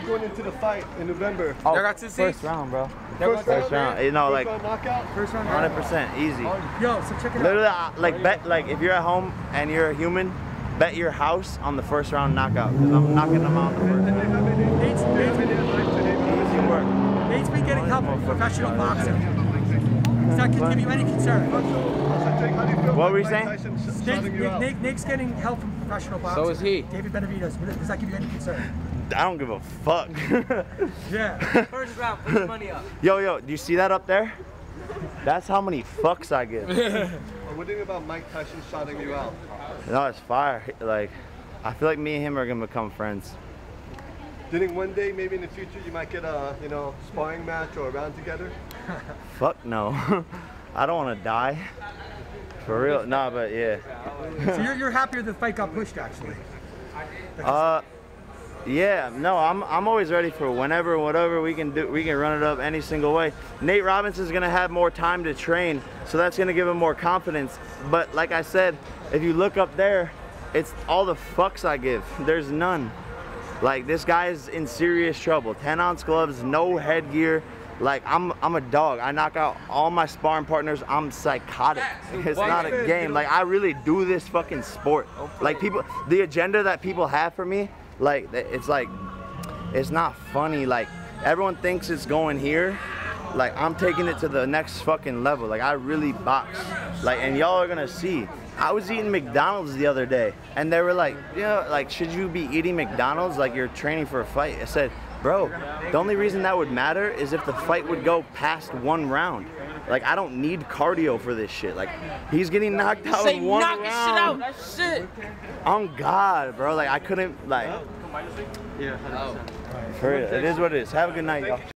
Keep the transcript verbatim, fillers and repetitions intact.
you going into the fight in November? Oh, got two first seats? round, bro. First, First round. You know, like First round knockout? First round. one hundred percent easy. Yo, so check it Literally, out. uh, like bet, like if you're at home and you're a human, bet your house on the first round knockout because I'm knocking them out in the first. Did they have any, Nate's, do they have any Nate's, advice to Nate Easy Robinson? work. Nate's been getting help from professional boxing. Does that give you any concern? So, Jake, how do you feel What about were you Mike saying? Tyson sh- Nate, shouting you Nate, out? Nate, Nate's getting help from professional boxing. So is he. David Benavidez. Does that give you any concern? I don't give a fuck. Yeah. First round, put your money up. Yo, yo, do you see that up there? That's how many fucks I give. What do you think about Mike Tyson shouting you out? No, it's fire. Like, I feel like me and him are gonna become friends. Do you think one day, maybe in the future, you might get a, you know, sparring match or a round together? Fuck no. I don't want to die. For real. Nah, but yeah. So you're, you're happier the fight got pushed, actually. Uh, yeah. No, I'm I'm always ready for whenever, whatever we can do. We can run it up any single way. Nate Robinson's gonna have more time to train, so that's gonna give him more confidence. But like I said, if you look up there, it's all the fucks I give. There's none. Like, this guy's in serious trouble. ten ounce gloves, no headgear. Like, I'm I'm a dog. I knock out all my sparring partners. I'm psychotic. It's not a game. Like, I really do this fucking sport. Like, people, the agenda that people have for me, like, it's like, it's not funny. Like, everyone thinks it's going here. Like, I'm taking it to the next fucking level. Like, I really box. Like, and y'all are gonna see. I was eating McDonald's the other day, and they were like, you know, like, should you be eating McDonald's like you're training for a fight? I said, bro, the only reason that would matter is if the fight would go past one round. Like, I don't need cardio for this shit. Like, he's getting knocked out Say in one knock round. this shit out. That shit. On God, bro. Like, I couldn't, like, Yeah. for real. It is what it is. Have a good night, y'all.